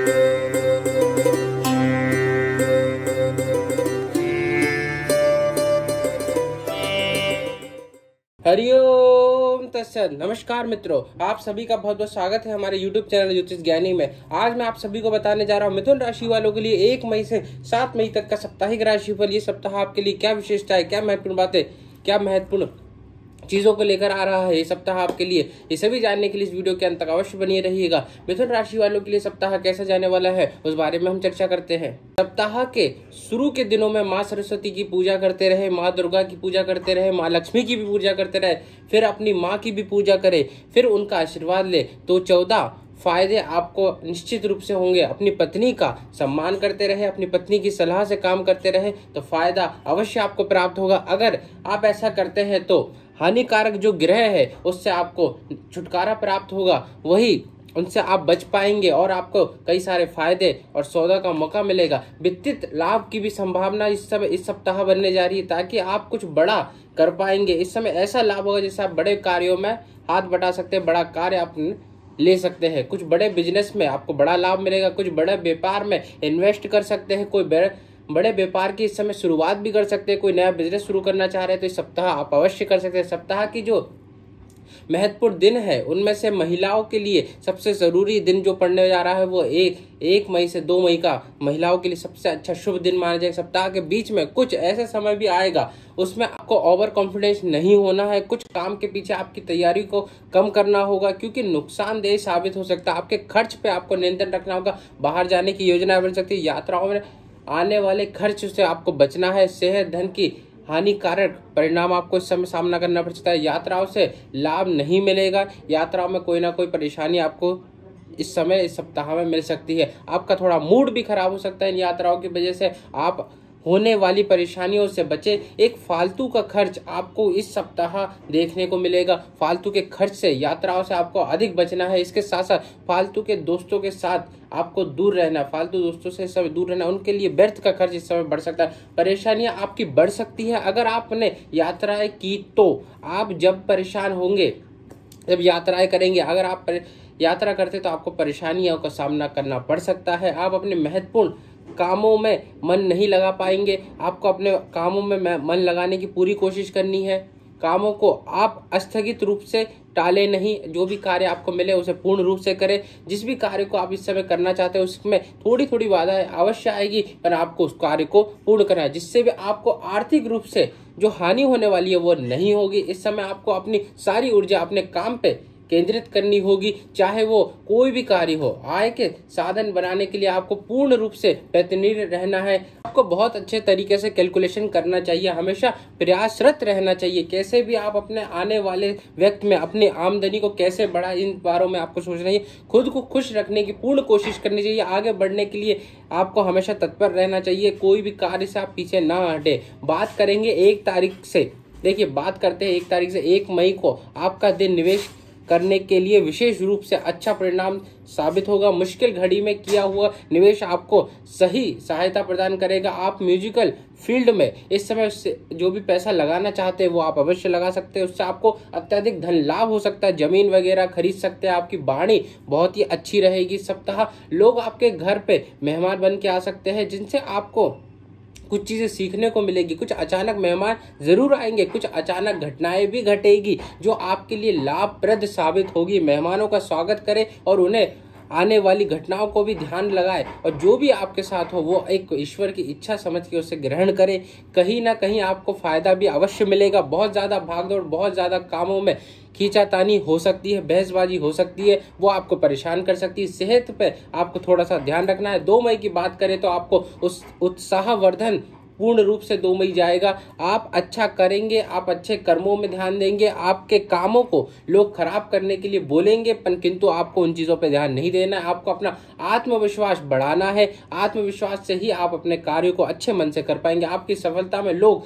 हरिओम तत्सत। नमस्कार मित्रों, आप सभी का बहुत बहुत स्वागत है हमारे YouTube चैनल ज्योतिष ज्ञानी में। आज मैं आप सभी को बताने जा रहा हूँ मिथुन राशि वालों के लिए 1 मई से 7 मई तक का साप्ताहिक राशिफल। ये सप्ताह आपके लिए क्या विशेषता है, क्या महत्वपूर्ण बातें, क्या महत्वपूर्ण चीजों को लेकर आ रहा है ये सप्ताह आपके लिए, ये सभी जानने के लिए इस वीडियो के अंत तक अवश्य बनिए रहिएगा। मिथुन राशि वालों के लिए सप्ताह कैसा जाने वाला है उस बारे में हम चर्चा करते हैं। सप्ताह के शुरू के दिनों में माँ सरस्वती की पूजा करते रहे, माँ दुर्गा की पूजा करते रहे, माँ लक्ष्मी की भी पूजा करते रहे, फिर अपनी माँ की भी पूजा करे, फिर उनका आशीर्वाद ले तो 14 फायदे आपको निश्चित रूप से होंगे। अपनी पत्नी का सम्मान करते रहे, अपनी पत्नी की सलाह से काम करते रहे तो फायदा अवश्य आपको प्राप्त होगा। अगर आप ऐसा करते हैं तो हानिकारक जो ग्रह है उससे आपको छुटकारा प्राप्त होगा, वही उनसे आप बच पाएंगे और आपको कई सारे फायदे और सौदा का मौका मिलेगा। वित्तीय लाभ की भी संभावना इस सप्ताह बनने जा रही है, ताकि आप कुछ बड़ा कर पाएंगे। इस समय ऐसा लाभ होगा जिससे आप बड़े कार्यों में हाथ बटा सकते हैं, बड़ा कार्य आप ले सकते हैं। कुछ बड़े बिजनेस में आपको बड़ा लाभ मिलेगा, कुछ बड़े व्यापार में इन्वेस्ट कर सकते हैं, कोई बड़े व्यापार की इस समय शुरुआत भी कर सकते हैं। कोई नया बिजनेस शुरू करना चाह रहे हैं तो इस सप्ताह आप अवश्य कर सकते हैं। सप्ताह की जो महत्वपूर्ण दिन है उनमें से महिलाओं के लिए सबसे जरूरी दिन जो पड़ने जा रहा है वो 1 मई से 2 मई का महिलाओं के लिए सबसे अच्छा शुभ दिन माना जाएगा। सप्ताह के बीच में कुछ ऐसा समय भी आएगा उसमें आपको ओवर कॉन्फिडेंस नहीं होना है। कुछ काम के पीछे आपकी तैयारी को कम करना होगा क्योंकि नुकसानदेह साबित हो सकता है। आपके खर्च पे आपको नियंत्रण रखना होगा। बाहर जाने की योजना बन सकती है, यात्राओं में आने वाले खर्च से आपको बचना है। सेहत धन की हानिकारक परिणाम आपको इस समय सामना करना पड़ सकता है। यात्राओं से लाभ नहीं मिलेगा, यात्राओं में कोई ना कोई परेशानी आपको इस समय इस सप्ताह में मिल सकती है। आपका थोड़ा मूड भी खराब हो सकता है इन यात्राओं की वजह से। आप होने वाली परेशानियों से बचे। एक फालतू का खर्च आपको इस सप्ताह देखने को मिलेगा। फालतू के खर्च से, यात्राओं से आपको अधिक बचना है। इसके साथ साथ फालतू के दोस्तों के साथ आपको दूर रहना, फालतू दोस्तों से सब दूर रहना। उनके लिए व्यर्थ का खर्च इस समय बढ़ सकता है, परेशानियां आपकी बढ़ सकती है। अगर आपने यात्राएं की तो आप जब परेशान होंगे, जब यात्राएं करेंगे, अगर आप यात्रा करते तो आपको परेशानियों का सामना करना पड़ सकता है। आप अपने महत्वपूर्ण कामों में मन नहीं लगा पाएंगे। आपको अपने कामों में मन लगाने की पूरी कोशिश करनी है। कामों को आप स्थगित रूप से टाले नहीं, जो भी कार्य आपको मिले उसे पूर्ण रूप से करें। जिस भी कार्य को आप इस समय करना चाहते हैं उसमें थोड़ी थोड़ी बाधाएं अवश्य आएगी, पर आपको उस कार्य को पूर्ण करना है, जिससे भी आपको आर्थिक रूप से जो हानि होने वाली है वो नहीं होगी। इस समय आपको अपनी सारी ऊर्जा अपने काम पे केंद्रित करनी होगी, चाहे वो कोई भी कार्य हो। आय के साधन बनाने के लिए आपको पूर्ण रूप से प्रयत्नशील रहना है। आपको बहुत अच्छे तरीके से कैलकुलेशन करना चाहिए, हमेशा प्रयासरत रहना चाहिए। कैसे भी आप अपने आने वाले वक्त में अपनी आमदनी को कैसे बढ़ा, इन बारों में आपको सोचना चाहिए। खुद को खुश रखने की पूर्ण कोशिश करनी चाहिए। आगे बढ़ने के लिए आपको हमेशा तत्पर रहना चाहिए। कोई भी कार्य से आप पीछे ना हटे। बात करेंगे 1 तारीख से, देखिए बात करते हैं 1 तारीख से 1 मई को आपका दिन निवेश करने के लिए विशेष रूप से अच्छा परिणाम साबित होगा। मुश्किल घड़ी में किया हुआ निवेश आपको सही सहायता प्रदान करेगा। आप म्यूजिकल फील्ड में इस समय जो भी पैसा लगाना चाहते हैं वो आप अवश्य लगा सकते हैं। उससे आपको अत्यधिक धन लाभ हो सकता है। जमीन वगैरह खरीद सकते हैं। आपकी वाणी बहुत ही अच्छी रहेगी। सप्ताह लोग आपके घर पे मेहमान बन के आ सकते हैं, जिनसे आपको कुछ चीजें सीखने को मिलेगी। कुछ अचानक मेहमान जरूर आएंगे, कुछ अचानक घटनाएं भी घटेगी जो आपके लिए लाभप्रद साबित होगी। मेहमानों का स्वागत करें और उन्हें आने वाली घटनाओं को भी ध्यान लगाए, और जो भी आपके साथ हो वो एक ईश्वर की इच्छा समझ के उसे ग्रहण करें। कहीं ना कहीं आपको फायदा भी अवश्य मिलेगा। बहुत ज्यादा भागदौड़, बहुत ज्यादा कामों में खींचातानी हो सकती है, बहसबाजी हो सकती है, वो आपको परेशान कर सकती है। सेहत पे आपको थोड़ा सा ध्यान रखना है। 2 मई की बात करें तो आपको उस उत्साहवर्धन पूर्ण रूप से 2 मई जाएगा। आप अच्छा करेंगे, आप अच्छे कर्मों में ध्यान देंगे। आपके कामों को लोग खराब करने के लिए बोलेंगे, किंतु आपको उन चीजों पे ध्यान नहीं देना है। आपको अपना आत्मविश्वास बढ़ाना है। आत्मविश्वास से ही आप अपने कार्यों को अच्छे मन से कर पाएंगे। आपकी सफलता में लोग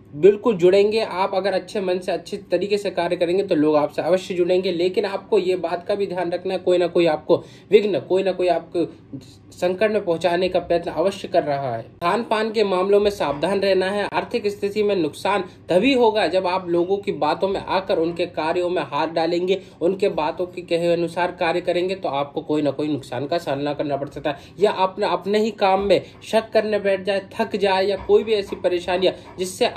बिल्कुल जुड़ेंगे। आप अगर अच्छे मन से अच्छे तरीके से कार्य करेंगे तो लोग आपसे अवश्य जुड़ेंगे, लेकिन आपको ये बात का भी ध्यान रखना है, कोई ना कोई आपको विघ्न, कोई ना कोई आपको संकट में पहुंचाने का प्रयत्न अवश्य कर रहा है। खान पान के मामलों में सावधान रहना है। आर्थिक स्थिति में नुकसान तभी होगा जब आप लोगों की बातों में आकर उनके कार्यों में हाथ डालेंगे, उनके बातों के कहे अनुसार कार्य करेंगे तो आपको कोई ना कोई नुकसान का सामना करना पड़ सकता है, या अपने ही काम में शक करने बैठ जाए, थक जाए, या कोई भी ऐसी परेशानियां जिससे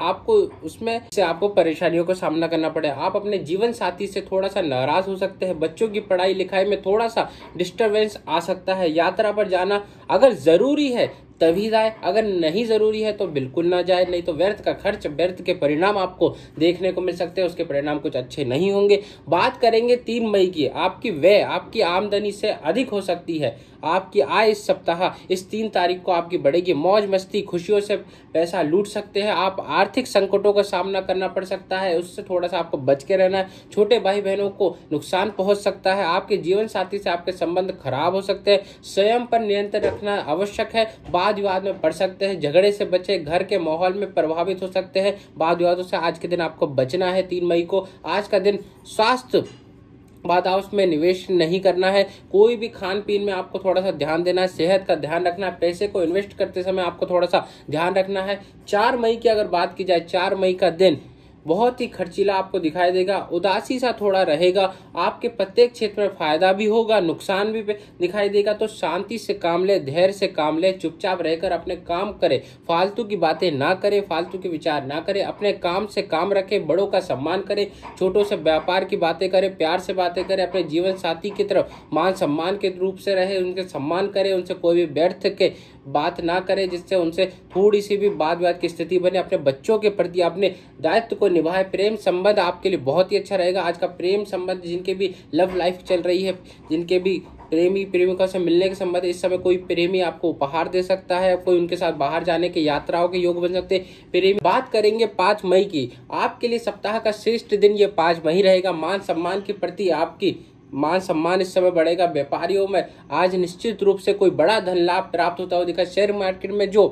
आपको परेशानियों का सामना करना पड़े। आप अपने जीवन साथी से थोड़ा सा नाराज हो सकते हैं। बच्चों की पढ़ाई लिखाई में थोड़ा सा डिस्टरबेंस आ सकता है। यात्रा पर जाना अगर जरूरी है तभी जाए, अगर नहीं जरूरी है तो बिल्कुल ना जाए, नहीं तो व्यर्थ का खर्च, व्यर्थ के परिणाम आपको देखने को मिल सकते हैं, उसके परिणाम कुछ अच्छे नहीं होंगे। बात करेंगे 3 मई की। आपकी व्यय आपकी आमदनी से अधिक हो सकती है। आपकी आय इस सप्ताह इस 3 तारीख को आपकी बढ़ेगी। मौज मस्ती खुशियों से पैसा लूट सकते हैं। आप आर्थिक संकटों का सामना करना पड़ सकता है, उससे थोड़ा सा आपको बच के रहना है। छोटे भाई बहनों को नुकसान पहुंच सकता है। आपके जीवन साथी से आपके संबंध खराब हो सकते हैं। स्वयं पर नियंत्रण रखना आवश्यक है। वाद विवाद में पड़ सकते हैं, झगड़े से बचे, घर के माहौल में प्रभावित हो सकते हैं। वाद विवादों से आज के दिन आपको बचना है। 3 मई को आज का दिन स्वास्थ्य बाधाओं में निवेश नहीं करना है। कोई भी खान पीन में आपको थोड़ा सा ध्यान देना है, सेहत का ध्यान रखना है। पैसे को इन्वेस्ट करते समय आपको थोड़ा सा ध्यान रखना है। 4 मई की अगर बात की जाए, 4 मई का दिन बहुत ही खर्चीला आपको दिखाई देगा, उदासी सा थोड़ा रहेगा। आपके प्रत्येक क्षेत्र में फायदा भी होगा, नुकसान भी दिखाई देगा। तो शांति से काम ले, धैर्य से काम ले, चुपचाप रहकर अपने काम करे, फालतू की बातें ना करे, फालतू के विचार ना करे, अपने काम से काम रखे, बड़ों का सम्मान करे, छोटों से व्यापार की बातें करे, प्यार से बातें करे, अपने जीवन साथी की तरफ मान सम्मान के रूप से रहे, उनके सम्मान करे, उनसे कोई भी व्यर्थ के बात ना करे जिससे उनसे थोड़ी सी भी वाद विवाद की स्थिति बने। अपने बच्चों के प्रति अपने दायित्व को निभाए। प्रेम संबंध आपके लिए बहुत ही अच्छा रहेगा। आज का प्रेम संबंध, जिनके भी लव लाइफ चल रही है, जिनके भी प्रेमिका से मिलने के संबंध, इस समय कोई प्रेमी आपको उपहार दे सकता है, कोई उनके साथ बाहर जाने के यात्राओं के योग बन सकते हैं। प्रेमी बात करेंगे 5 मई की। आपके लिए सप्ताह का श्रेष्ठ दिन ये 5 मई रहेगा। मान सम्मान के प्रति आपकी मान सम्मान इस समय बढ़ेगा। व्यापारियों में आज निश्चित रूप से कोई बड़ा धन लाभ प्राप्त होता हुआ दिखा। शेयर मार्केट में जो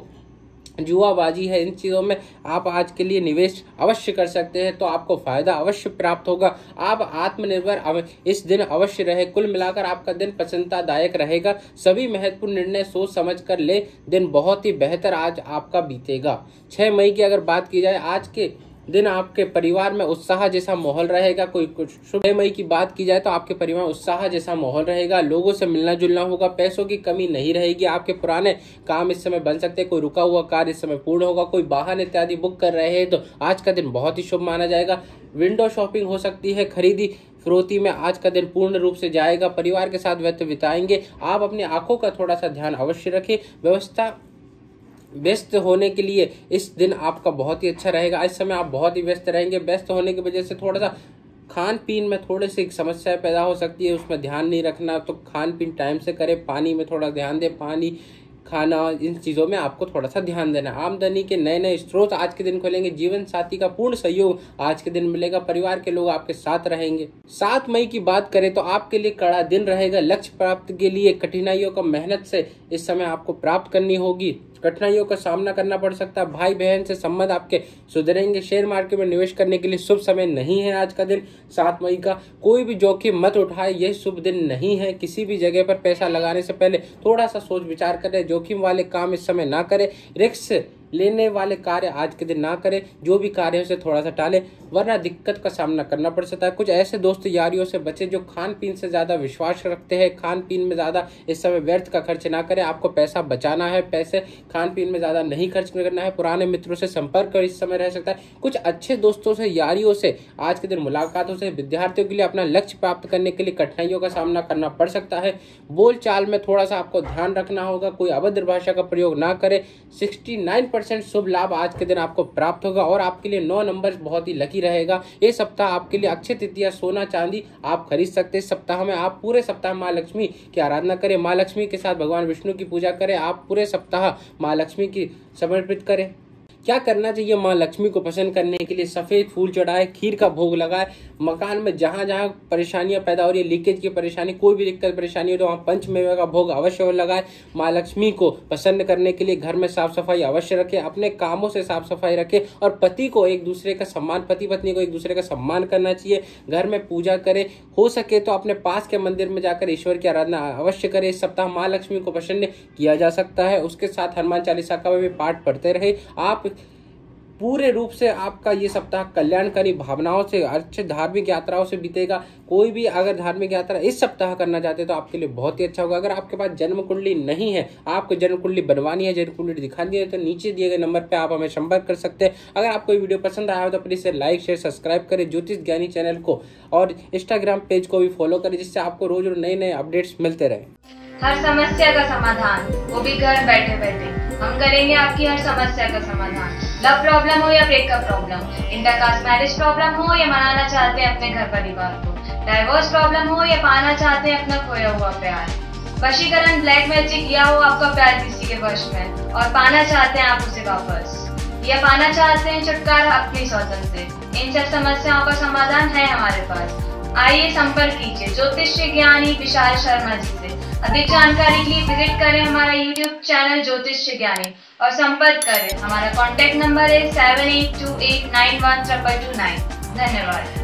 जुआबाजी है, इन चीज़ों में आप आज के लिए निवेश अवश्य कर सकते हैं, तो आपको फायदा अवश्य प्राप्त होगा। आप आत्मनिर्भर इस दिन अवश्य रहे। कुल मिलाकर आपका दिन प्रसन्नतादायक रहेगा। सभी महत्वपूर्ण निर्णय सोच समझ कर ले। दिन बहुत ही बेहतर आज आपका बीतेगा। 6 मई की अगर बात की जाए, आज के दिन आपके परिवार में उत्साह जैसा माहौल रहेगा। कोई कुछ 6 मई की बात की जाए तो आपके परिवार में उत्साह जैसा माहौल रहेगा। लोगों से मिलना जुलना होगा। पैसों की कमी नहीं रहेगी। आपके पुराने काम इस समय बन सकते हैं। कोई रुका हुआ कार्य इस समय पूर्ण होगा। कोई वाहन इत्यादि बुक कर रहे हैं तो आज का दिन बहुत ही शुभ माना जाएगा। विंडो शॉपिंग हो सकती है। खरीदी फिरौती में आज का दिन पूर्ण रूप से जाएगा। परिवार के साथ व्यस्त बिताएंगे। आप अपनी आंखों का थोड़ा सा ध्यान अवश्य रखें। व्यस्त होने के लिए इस दिन आपका बहुत ही अच्छा रहेगा। इस समय आप बहुत ही व्यस्त रहेंगे। व्यस्त होने की वजह से थोड़ा सा खान पीन में थोड़ी सी समस्याएं पैदा हो सकती है, उसमें ध्यान नहीं रखना। तो खान पीन टाइम से करें। पानी में थोड़ा ध्यान दें। पानी खाना, इन चीज़ों में आपको थोड़ा सा ध्यान देना। आमदनी के नए नए स्रोत आज के दिन खोलेंगे। जीवन साथी का पूर्ण सहयोग आज के दिन मिलेगा। परिवार के लोग आपके साथ रहेंगे। 7 मई की बात करें तो आपके लिए कड़ा दिन रहेगा। लक्ष्य प्राप्ति के लिए कठिनाइयों को मेहनत से इस समय आपको प्राप्त करनी होगी। कठिनाइयों का सामना करना पड़ सकता है। भाई बहन से संबंध आपके सुधरेंगे। शेयर मार्केट में निवेश करने के लिए शुभ समय नहीं है आज का दिन 7 मई का। कोई भी जोखिम मत उठाए, यह शुभ दिन नहीं है। किसी भी जगह पर पैसा लगाने से पहले थोड़ा सा सोच विचार करें। जोखिम वाले काम इस समय ना करें। रिस्क लेने वाले कार्य आज के दिन ना करें। जो भी कार्य है उसे थोड़ा सा टालें, वरना दिक्कत का सामना करना पड़ सकता है। कुछ ऐसे दोस्त यारियों से बचें जो खान पीन से ज्यादा विश्वास रखते हैं। खान पीन में ज्यादा इस समय व्यर्थ का खर्च ना करें। आपको पैसा बचाना है। पैसे खान पीन में ज्यादा नहीं खर्च करना है। पुराने मित्रों से संपर्क इस समय रह सकता है। कुछ अच्छे दोस्तों से, यारियों से आज के दिन मुलाकातों से विद्यार्थियों के लिए अपना लक्ष्य प्राप्त करने के लिए कठिनाइयों का सामना करना पड़ सकता है। बोल चाल में थोड़ा सा आपको ध्यान रखना होगा। कोई अभद्र भाषा का प्रयोग ना करें। 69% शुभ लाभ आज के दिन आपको प्राप्त होगा और आपके लिए 9 नंबर बहुत ही लकी रहेगा। ये सप्ताह आपके लिए अक्षय तृतीया सोना चांदी आप खरीद सकते हैं। इस सप्ताह में आप पूरे सप्ताह माँ लक्ष्मी की आराधना करें। माँ लक्ष्मी के साथ भगवान विष्णु की पूजा करें। आप पूरे सप्ताह माँ लक्ष्मी की समर्पित करें। क्या करना चाहिए? माँ लक्ष्मी को प्रसन्न करने के लिए सफेद फूल चढ़ाए, खीर का भोग लगाए, मकान में जहां जहां परेशानियां पैदा हो रही है, लीकेज की परेशानी, कोई भी दिक्कत परेशानी हो तो वहां पंचमेवा का भोग अवश्य लगाए। माँ लक्ष्मी को प्रसन्न करने के लिए घर में साफ सफाई अवश्य रखें, अपने कामों से साफ सफाई रखें और पति को एक दूसरे का सम्मान, पति पत्नी को एक दूसरे का सम्मान करना चाहिए। घर में पूजा करें, हो सके तो अपने पास के मंदिर में जाकर ईश्वर की आराधना अवश्य करें। इस सप्ताह माँ लक्ष्मी को प्रसन्न किया जा सकता है। उसके साथ हनुमान चालीसा का भी पाठ पढ़ते रहे। आप पूरे रूप से आपका ये सप्ताह कल्याणकारी भावनाओं से, अच्छे धार्मिक यात्राओं से बीतेगा। कोई भी अगर धार्मिक यात्रा इस सप्ताह करना चाहते हैं तो आपके लिए बहुत ही अच्छा होगा। अगर आपके पास जन्म कुंडली नहीं है, आपको जन्म कुंडली बनवानी है, जन्म कुंडली दिखानी है, तो नीचे दिए गए नंबर पे आप हमें संपर्क कर सकते हैं। अगर आपको ये वीडियो पसंद आया हो तो प्लीज लाइक शेयर सब्सक्राइब करें ज्योतिष ज्ञानी चैनल को, और इंस्टाग्राम पेज को भी फॉलो करें, जिससे आपको रोज नए नए अपडेट्स मिलते रहे। हर समस्या का समाधान, वो भी घर बैठे बैठे। हम करेंगे आपकी हर समस्या का समाधान। लव प्रॉब्लम हो या breakup problem, intercaste marriage problem हो या मनाना चाहते हैं अपने घर परिवार को, डाइवोर्स प्रॉब्लम हो या पाना चाहते हैं अपना खोया हुआ प्यार, वशीकरण, ब्लैक मैजिक या हो आपका प्यार किसी के वश में और पाना चाहते हैं आप उसे वापस, या पाना चाहते हैं छुटकारा अपनी स्वतंत्र से, इन सब समस्याओं का समाधान है हमारे पास। आइए संपर्क कीजिए ज्योतिष ज्ञानी विशाल शर्मा जी से। अधिक जानकारी के लिए विजिट करें हमारा YouTube चैनल ज्योतिष ज्ञानी और संपर्क करें। हमारा कॉन्टैक्ट नंबर है 7828912229। धन्यवाद।